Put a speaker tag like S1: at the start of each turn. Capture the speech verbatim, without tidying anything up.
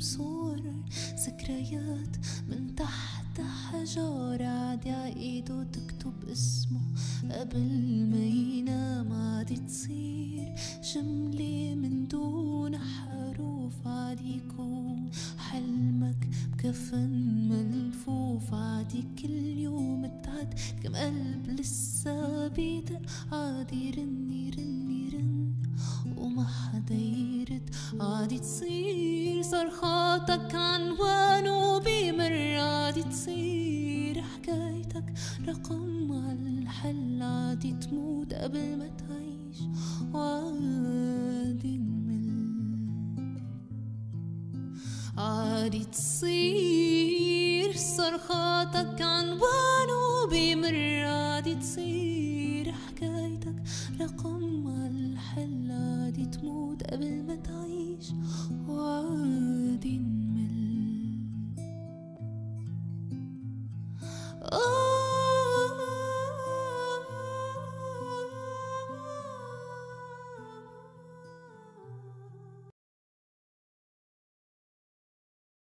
S1: بصور ذكريات من تحت حجارة عاد يعيدوا تكتب اسمه قبل ما ينام. عاد تصير جملة من دون حروف، عاد يكون حلمك بكفن ملفوف. عادي كل يوم تعد كم قلب لسه بيدق، عاد يرن يرن يرن وما حدا يرد. عادي تصير صرخاتك عنوان وبيمر، عادي تصير حكايتك رقم عالحل. عادي تموت قبل ما تعيش وعادي نمل. عادي تصير صرخاتك عنوان وبيمر، عادي تصير